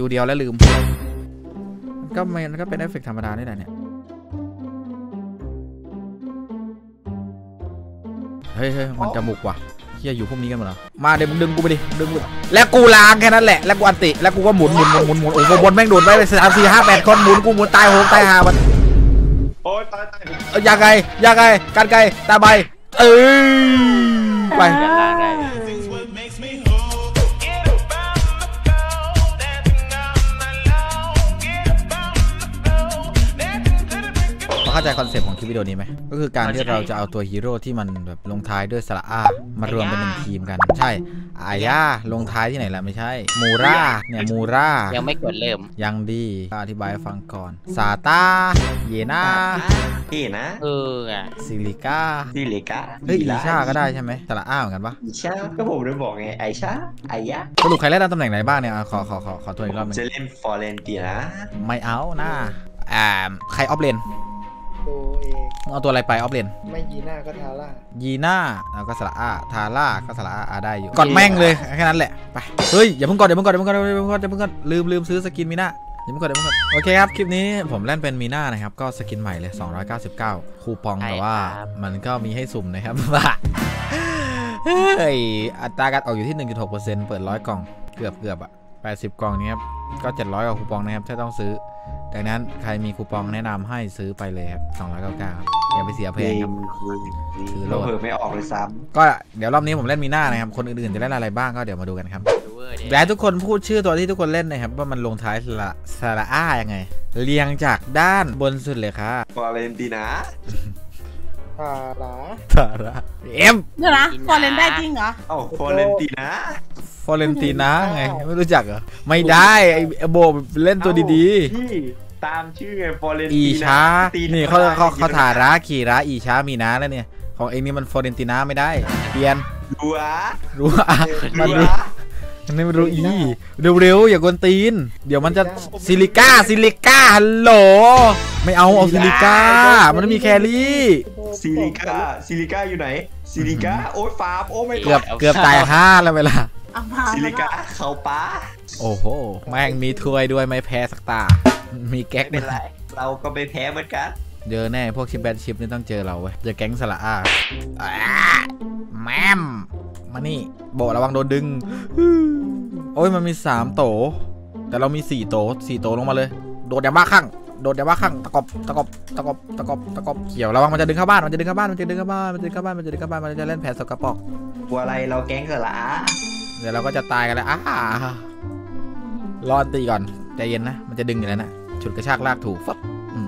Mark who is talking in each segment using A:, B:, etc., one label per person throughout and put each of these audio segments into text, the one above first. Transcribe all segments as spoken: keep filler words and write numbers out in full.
A: ดูเดียวแล้วลืมก็ไม่ก็เป็นเอฟเฟกต์ธรรมดานี่แหละเนี่ยเฮ้ยมันจะบุกว่ะเฮียอยู่พวกนี้กันหมดเหรอมาเดี๋ยวมึงดึงกูไปดิดึงกูแล้วกูล้างแค่นั้นแหละแล้วกูอันติแล้วกูก็หมุนหมุนหมุนหมุนหมุนโอ้โหบนแม่งโดดไปเลยสามสี่ห้าแปดคนหมุนกูหมุนตายโหงตายหามัน
B: โอ้ยตายตาย
A: ยังไงยังไงกันไกตาใบเอ้ยไปเข้าใจคอนเซปต์ของคลิปวิดีโอนี้ไหมก็คือการที่เราจะเอาตัวฮีโร่ที่มันแบบลงท้ายด้วยสระอามารวมเป็นหนึ่งทีมกันใช่อายาลงท้ายที่ไหนล่ะไม่ใช่มูราเนี่ยมูรา
C: ยังไม่กดเริ่ม
A: ยังดีอธิบายให้ฟังก่อนซาตาเยน่า
B: พี่นะ
C: เออ
A: ซิลิก้า
B: ซิลิก้า
A: เฮ้ยอีชาก็ได้ใช่ไหมสระอาเหมือนกันปะ
B: อีชาก็ผมได้บอกไงไอชาไอยะ
A: สรุปใครเล่นตำแหน่งไหนบ้างเนี่ยขอขอขอขอตัวอีกรอบนึง
B: จะเล่นฟอร์เรนตินะ
A: ไม่เอาหน้าอ่าใครออฟเลน
D: ตัวเอง
A: เอาตัวอะไรไปออฟเลน
D: ไม่ยีน่าก็ทาร่า
A: ยีน่าแล้วก็สระอาทาร่าก็สระอาได้อยู่กดแม่งเลยแค่นั้นแหละไปเฮ้ยอย่าเพิ่งกดอย่าเพิ่งกดอย่าเพิ่งกดอย่าเพิ่งกดอย่าเพิ่งกดลืมลืมซื้อสกินมีน่าอย่าเพิ่งกดอย่าเพิ่งกดโอเคครับคลิปนี้ผมเล่นเป็นมีน่านะครับก็สกินใหม่เลยสองร้อยเก้าสิบเก้าคูปองแต่ว่ามันก็มีให้สุ่มนะครับว่าเฮ้ยอัตราการออกอยู่ที่ หนึ่งจุดหกเปอร์เซ็นต์ เปิดร้อยกล่องเกือบเกือบอ่ะแปดสิบกล่องนี้ครับก็เจ็ดร้อยกว่าคูปองนะครับถ้าต้องซื้อดังนั้นใครมีคูปองแนะนำให้ซื้อไปเลยครับสองร้อยเก้าสิบเก้าครับอย่าไปเสียเพลงครับ
B: ถือโลดไม่ออกเลยซ้ำ
A: ก็เดี๋ยวรอบนี้ผมเล่นมีน่านะครับคนอื่นๆจะเล่นอะไรบ้างก็เดี๋ยวมาดูกันครับและทุกคนพูดชื่อตัวที่ทุกคนเล่นนะครับว่ามันลงท้ายสระสระอ้ายังไงเรียงจากด้านบนสุดเลยครับ
B: ฟอร์เรนตินา
D: ทาร่า
A: ทาร่าเอ็ม
E: เดี๋ยวนะฟอร์เรนได้จริงเหรอ
B: เอ้าฟอร์เรนตินา
A: ฟอร์เรนตินาไงไม่รู้จักเหรอไม่ได้ไอโบเล่นตัวดี
B: ๆพี่ตามชื่อไงฟอร์เรนตินา
A: อีชานี่เขาเขาเขาทาร่าคีระอีชามีนาแล้วเนี่ยของเองนี่มันฟอร์เรนตินาไม่ได้เปลี่ยน
B: รัว
A: รัวมันนี่มันไม่รู้อีเร็วๆอย่ากวนตีนเดี๋ยวมันจะซิลิก้าซิลิก้าฮัลโหลไม่เอาเอาซิลิก้ามันไม่มีแครี่
B: ซิลิก้าซิลิก้าอยู่ไหนซิลิก้าโอ๊ยฟาร์มโอ้ไม่
A: เกือบเกือบตายห้าแล้วเวลา
B: ซิลิก้าเขาป้า
A: โอ้โหแม่งมีถ้วยด้วยไม่แพ้สักตามีแก๊ก
B: เป็นไรเราก็ไม่แพ้เหมือนกัน
A: เจอแน่พวกชิปแบนชิปนี่ต้องเจอเราเว้ยเจอแก๊งสละอาแมมมานี่โบระวังโดนดึงโอ้ยมันมีสามโตแต่เรามีสี่โตสี่โตลงมาเลยโดดอย่าบ้าข้างโดดอย่าบ้าข้างตะกบตะกบตะกบตะกบตะกบเกี่ยวระวังมันจะดึงเข้าบ้านมันจะดึงเข้าบ้านมันจะดึงเข้าบ้านมันจะดึงเข้าบ้านมันจะดึงเข้าบ้านมันจะเล่นแผนสกปรก
B: กลัวอะไรเราแก๊งสละ
A: เดี๋ยวเราก็จะตายกันแล้วอ่ารอตีก่อนใจเย็นนะมันจะดึงอยู่แล้วนะฉุดกระชากลากถูกฟับ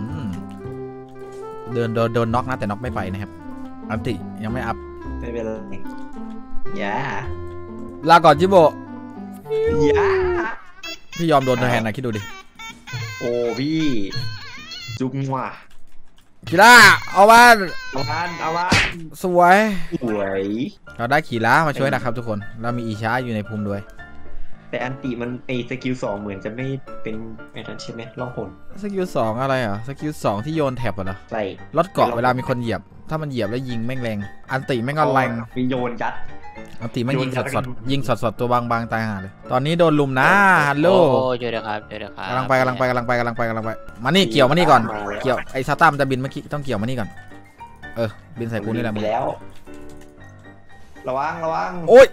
A: เดินโดนโดนน็อกนะแต่น็อกไม่ไปนะครับอันติยังไม่อัพ
B: ไม่เป็นไรย่า
A: ลาก่อนจิโบ
B: ย่า
A: พี่ยอมโดนแทนนะคิดดูดิ
B: โอ้พี่จุกว่ะ
A: ขีร่าเอาบ้าน
B: เอาบ้านเอาบ้าน
A: สวย
B: สวย
A: เราได้ขีร่ามาช่วยนะครับทุกคนเรามีอีชาอยู่ในภูมิด้วย
B: แต่อันติมันไอสกิลสองเหมือนจะไม่เป็นไอ้นั้นใช่ไหมล่องหน
A: สกิลสองอะไรอ่ะสกิลสองที่โยนแท็บเหรอ
B: ใช่
A: ลดเกาะเวลามีคนเหยียบถ้ามันเหยียบแล้วยิงแม่งแรงอันติแม่งก็แรง
B: มีโยนยัด
A: อันติแม่งยิงสดสดยิงสดสดตัวบางๆตายห่าเลยตอนนี้โดนลุมนะฮัลโหล
C: เจอเด้อครับเจอเด้อครับ
A: กำลังไปกำลังไปกำลังไปกำลังไปกำลังไปมานี่เกี่ยวมานี่ก่อนเกี่ยวไอ้ซาต้ามันจะบินเมื่อกี้ต้องเกี่ยวมานี่ก่อนเออบินใส่กูนี่แหละมึง
B: แล้วระวังระวัง
A: โอ๊ย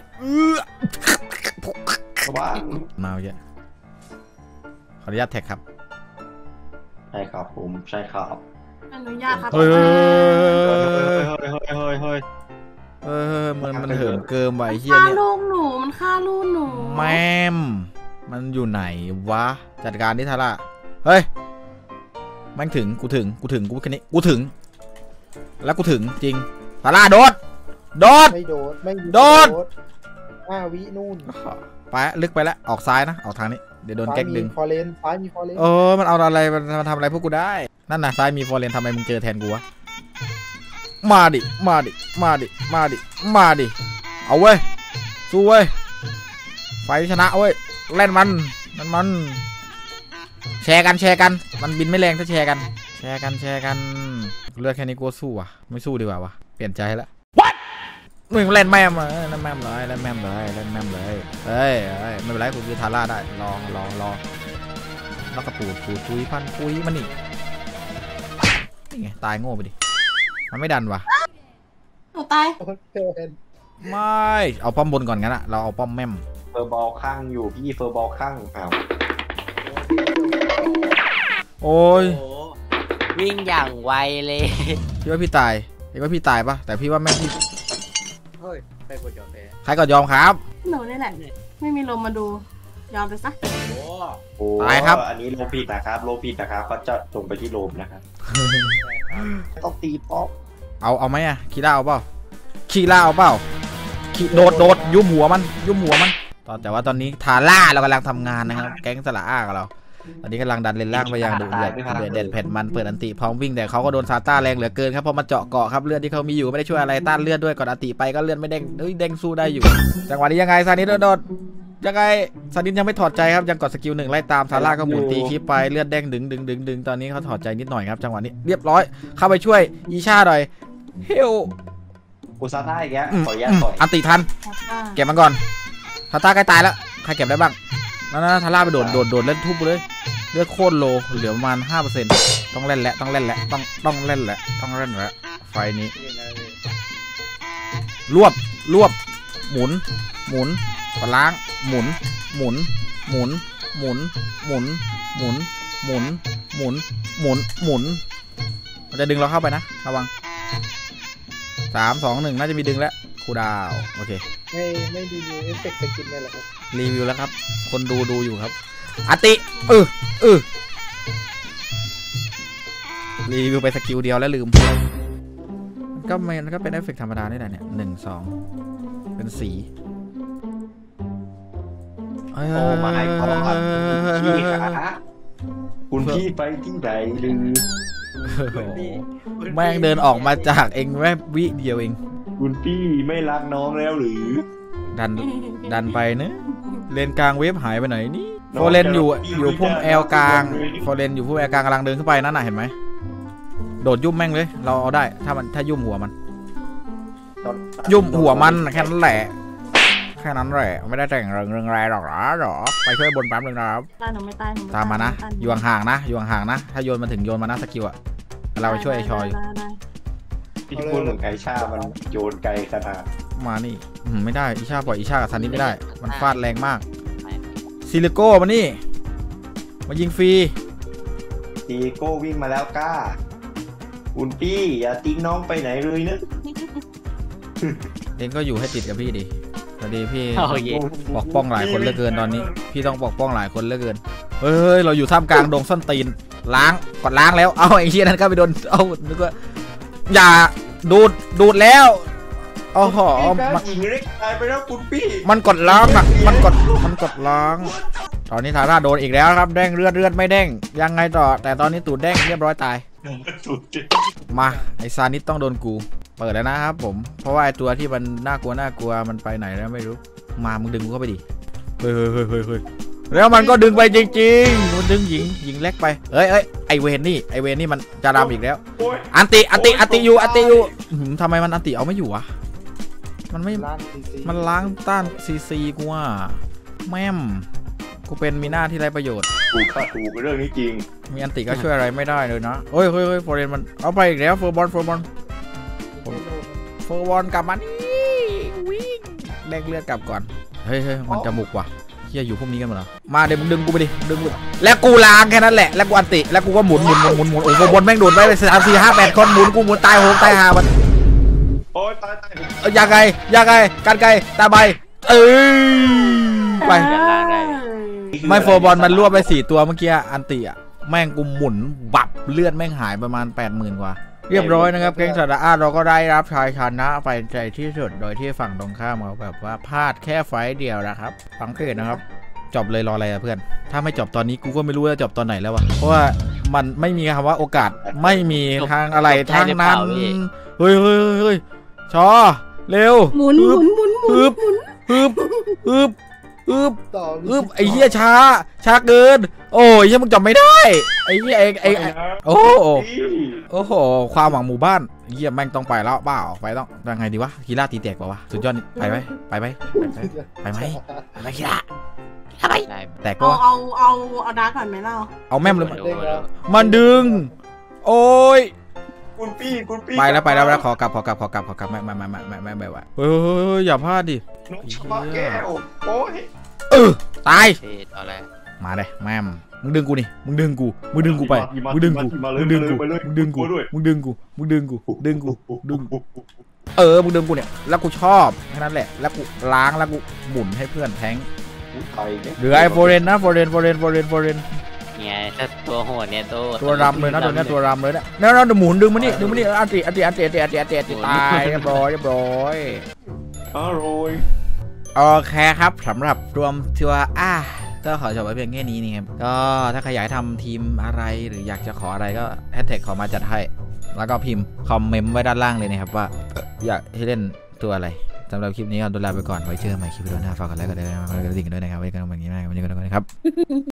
B: ระวัง
A: มาเยอะขออนุญาตแท็กครับ
B: ใช่ครับผมใช่ครับ
E: อนุญาตครับ
A: เฮ้ยเฮ้ย
B: เฮ้ยเฮ้ย
A: เออมันมันเหิมเกินไปเฮีย
E: ฆ่า
A: เนี่ย
E: ลูกหนูมันฆ่าลูกหนู
A: แม่มมันอยู่ไหนวะจัดการที่ทาร่าเฮ้ยแม่งถึงกูถึงกูถึงกูแค่นี้กูถึงแล้วกูถึงจริงทาร่าโดดโดด
D: ไม่โดดไม่
A: โดด
D: ห้าวินู่น
A: ไปลึกไปแล้วออกซ้ายนะออกทางนี้เดี๋ยวโดนแก๊กดึง
D: ฟอร์เรนซ้ายมีฟอร์เรน
A: เออมันเอาอะไรมันทำอะไรพวกกูได้นั่นน่ะซ้ายมีฟอร์เรนทำไมมึงเจอแทนกูวะมาดิมาดิมาดิมาดิมาดิเอาเว้ยสู้เว้ยไฟชนะเว้ยเล่นมันมันมันแชร์กันแชร์กันมันบินไม่แรงถ้าแชร์กันแชร์กันแชร์กันเลือกแค่นี้กูสู้อ่ะไม่สู้ดีกว่าวะเปลี่ยนใจแล้วมึงเล่นแม่มเลยเล่นแม่มเลยเล่นแม่มเลยเล่นแม่มเลยเฮ้ยไม่เป็นไรกูคือทาร่าได้รอรอรอแล้วก็ปูดปูดปุยพันปุยมันนี่นี่ไงตายโง่ไปดิมันไม่ดันวะ
E: หนูตาย
D: โอ้เกิน
A: ไม่เอาป้อมบนก่อนงั้นอะเราเอาป้อมแม่ม
B: เฟอร์บอลข้างอยู่พี่เฟอร์บอลข้างอ้าว
A: โอ้ย
C: โอ้วิ่งอย่างไวเลย
A: พี่ว่าพี่ตายพี่ว่าพี่ตายปะแต่พี่ว่าแม่งพี่
F: เฮ้ยใครกดยอมแพ้
A: ใครก็ยอมครับ
E: หนูนี่แหละ ไม่มีลมมาดู ยอมไปซะ
F: โอ้
B: โอ้
A: ตายครับ
B: อันนี้โลผิดนะครับโลผิดนะครับเขาจะส่งไปที่โลมนะครับ
F: ใช่ครับ
B: ต้องตีป๊อป
A: เอาเอาไหมอะคีร่าเอาเปล่าคีร่าเอาเปล่าคีโดดโดดยุบหัวมันยุบหัวมันตอนแต่ว่าตอนนี้ทาร่าเรากำลังทำงานนะครับแก๊งสละอ้ากับเราตอนนี้กำลังดันเลนล่างไปอย่างดุเดือดเดือดเด็ดเผ็ดมันเปิดอันติพร้อมวิ่งแต่เขาก็โดนซาต้าแรงเหลือเกินครับพอมาเจาะเกาะครับเลือดที่เขามีอยู่ไม่ได้ช่วยอะไรต้านเลือดด้วยก่อนอันติไปก็เลือดไม่เด้งเฮ้ยเด้งสู้ได้อยู่จังหวะนี้ยังไงซานิโดโดดยังไงซานิยังไม่ถอดใจครับยังกดสกิลหนึ่งไล่ตามซาร่าก็หมุนตีคลิปไปเลือดเด้งดึงดึงดึงดึงตอนนี้เขาถอดใจนิดหน่อยครับจังหวะนี้เรียบร้อยเข้าไปช่วยอีชาหน่อยเฮล
B: กูซาต้าอีกแล้วขออนุญาตต่อย
A: อันติทันเก็บมันก่อนทาต้าใกล้ตายแล้วใครเก็บได้บ้างนั่นๆทาร่าไปโดดโดดโดดเล่นทุบเลยเลือดโคตรโลเหลือประมาณ ห้าเปอร์เซ็นต์ ต้องเล่นแหละต้องเล่นแหละต้องต้องเล่นแหละต้องเล่นแหละไฟนี้
F: นี่นะเลย
A: รวบรวบหมุนหมุนปล้างหมุนหมุนหมุนหมุนหมุนหมุนหมุนหมุนหมุนหมุนมันจะดึงเราเข้าไปนะระวังสามสองหนึ่งน่าจะมีดึงแล้วคูดาวโอเค
D: ไม่ไม่ดีมีเอฟเฟกต์สกินเลยเหรอครับ
A: รีวิวแล้วครับคนดูดูอยู่ครับอติเออเออรีวิวไปสกิลเดียวแล้วลืมก็มันก็เป็นเอฟเฟกต์ธรรมดาได้แหละเนี่ยหนึ่งสองเป็นสี
B: โอ้มาให้เขาบังพี่ขาคุณพี่ไปที่ไหนลือ
A: แม่งเดินออกมาจากเองแค่วิเดียวเอง
B: คุณพี่ไม่รักน้องแล้วหรือ
A: ดันดันไปเนะเลนกลางเวฟหายไปไหนนี่โฟเลนอยู่อยู่พุ่มแอลกลางโฟเลนอยู่พุ่มแอลกลางกำลังเดินขึ้นไปนั่นน่ะเห็นไหมโดดยุ่มแม่งเลยเราเอาได้ถ้ามันถ้ายุ่มหัวมันยุ่มหัวมันแค่นั้นแหละแค่นั้นแหละไม่ได้แต่งเรื่องเรื่องอะไรหรอกหรอไปช่วยบนปั๊มหนึ่งนะครับ
E: ตายหนูไม่ตายหนูไ
A: ตามมานะ
E: ไต
A: อยู่ห่างๆนะอยู่ห่างๆนะถ้าโยนมาถึงโยนมานะสกิลอะเราไปช่วยไอชอย
E: ได้ได้
B: พี่พูดเหมือนไก่ชามันโยนไกลขนาด
A: มานี่อืมไม่ได้อิชาปล่อยอิชากับซันนี่ไม่ได้มันฟาดแรงมากซิลิโก้มานี่มายิงฟรี
B: ตีโก้วิ่งมาแล้วก้าคุณพี่อย่าทิ้งน้องไปไหนเลยนะ
A: เองก็อยู่ให้ติดกับพี่ดิพอดีพี่
C: โอ้ย
A: ปกป้องหลายคนเหลือเกินตอนนี้ พี่ต้องปกป้องหลายคนเหลือเกินเฮ้ยเราอยู่ท่ามกลางดงส้นตีนล้างกดล้างแล้วเอาไอ้เชี่ยนั้นก็ไปโดนเอานึกว่าอย่าดูดดูดแล้วโอ้โหมัน
B: หญิงเล็กตายไปแล้วคุณพี่
A: มันกดล้างอ่ะมันกดมันกดล้างตอนนี้ทาร่าโดนอีกแล้วครับแดงเลือดเลือดไม่แดงยังไงต่อแต่ตอนนี้ตูดแดงเรียบร้อยตายมาไอซานิสต้องโดนกูเปิดแล้วนะครับผมเพราะว่าไอตัวที่มันน่ากลัวน่ากลัวมันไปไหนแล้วไม่รู้มามึงดึงกูเข้าไปดิเฮ้ยเฮ้ยเฮ้ยเฮ้ยแล้วมันก็ดึงไปจริงๆมันดึงหญิงหญิงเล็กไปเอ้ยเอ้ยไอเวนนี่ไอเวนนี่มันจะรำอีกแล้วอันติอันติอันติอยู่อันติอยู่ทำไมมันอันติเอาไม่อยู่วะมันไม่
D: ล้านซีซี
A: มันล้างต้านซีซีกูว่าแม่มกูเป็นมีหน้าที่ไรประโยชน์
B: ถูกค่ะถูกเรื่องนี้จริง
A: มีอันติก็ช่วยอะไรไม่ได้เลยนะเฮ้ยเฮ้ยเฮ้ยโฟเรนมันเอาไปอีกแล้วเฟอร์บอลเฟอร์บอลเฟอร์บอลกลับมานี่วิ่งแลกเลือดกลับก่อนเฮ้ยเฮ้ยมันจะบุกว่ะเฮียอยู่พวกนี้กันหมดเหรอมาเดี๋ยวมึงดึงกูไปดิดึงกูแล้วกูล้างแค่นั้นแหละแล้วกูอันติแล้วกูก็หมุนหมุนหมุนหมุนหมุนโอ้โหบอลแม่งโดดไปเลยสามสี่ห้าแปดคนหมุนกูหมุนตายโหงตายหามัน
B: โอ้ยตายตาย
A: เอ้ยยังไงยังไงกันไกลตาใบเอ้ยไป ไม่โฟบอลมันรวบไปสี่ตัวเมื่อกี้อันติอ่ะแม่งกูหมุนบับเลือดแม่งหายประมาณ แปดหมื่น กว่าเรียบร้อยนะครับแก๊งสตาร์เราก็ได้รับชัยชนะไปใจที่สุดโดยที่ฝั่งตรงข้ามเขาแบบว่าพลาดแค่ไฟต์เดียวนะครับสังเกตนะครับจบเลยรออะไรอะเพื่อนถ้าไม่จบตอนนี้กูก็ไม่รู้จะจบตอนไหนแล้ววะเพราะว่ามันไม่มีคำว่าโอกาสไม่มีทางอะไรทางนั้นเฮ้ยเฮ้ยเฮ้ยชอเร็ว
E: หมุนหมุนหมุนหมุน
A: ฮึบฮึบฮึบฮึบ
D: ต่อ
A: อึบไอ้เหี้ยช้าช้าเกินโอ้ยเหี้ยมึงจำไม่ได้ไอ้เหี้ยไอ้ไอ้ไอ้โอ้โหโอ้โหความหวังหมู่บ้านเหี้ยแม่งต้องไปแล้วเปล่าไปต้องยังไงดีวะคีร่าตีแตกเปล่าวะสุดยอดไปไหมไปไหมไปไหมไปไหมไปคีร่า
C: ได้
A: แต่ก็
E: เอาเอาเอาเอาดาร์กก่อนไหมเล่า
A: เอาแม่มเลย
C: ดูแล้ว
A: มันดึง โอ้ย
B: คุณพี่คุณพี่
A: ไปแล้วไปแล้วไปแล้วขอกลับขอกลับขอกลับขอกลับไม่ไม่ไม่ไม่ไม่ไม่ไม่ไหวเฮ้ยอย่าพลาดดิ
B: น้องชาแก้วโอ้ย
A: เออตาย
C: เทศอะไร
A: มาเลยแม่มมึงดึงกูนี่มึงดึงกูมึงดึงกูไปมึงดึงกูมึงดึงกูมึงดึงกูมึงดึงกูมึงดึงกูดึงกูดึงกูเออมึงดึงกูเนี่ยแล้วกูชอบแค่นั้นแหละแล้วกูล้างแล้วกูหมุนให้เพื่อนแทง
B: ไปเนี่ย
A: เหลือไอ้โฟเรนนะโฟเรนโฟเรนโฟเรนโฟเรน
C: เนี่ยถ้าตัวโหดเนี่ยตัว
A: ตัวรำเลยนะตัวเนี้ยตัวรำเลยนะแล้วเราหมุนดึงมานี่ดึงมานี่อันติอันติอันติอันติอันติอันติอันติตายเรียบร้อยเรียบร้อย
B: อร่อย
A: โอเคครับสำหรับรวมทัวร์อ่ะก็ขอจบไว้เพียงแค่นี้นี่ครับก็ถ้าใครอยากให้ทำทีมอะไรหรืออยากจะขออะไรก็แฮชแท็กขอมาจัดให้แล้วก็พิมพ์คอมเมนต์ไว้ด้านล่างเลยนะครับว่าอยากให้เล่นตัวอะไรสำหรับคลิปนี้ก็ดูแลไปก่อนไว้เจอกันใหม่คลิปวิดีโอหน้าฝากกันแล้วก็ได้กดกระดิ่งกันด้วยนะครับไว้กันวันนี้มากวันนี้กันนะครับ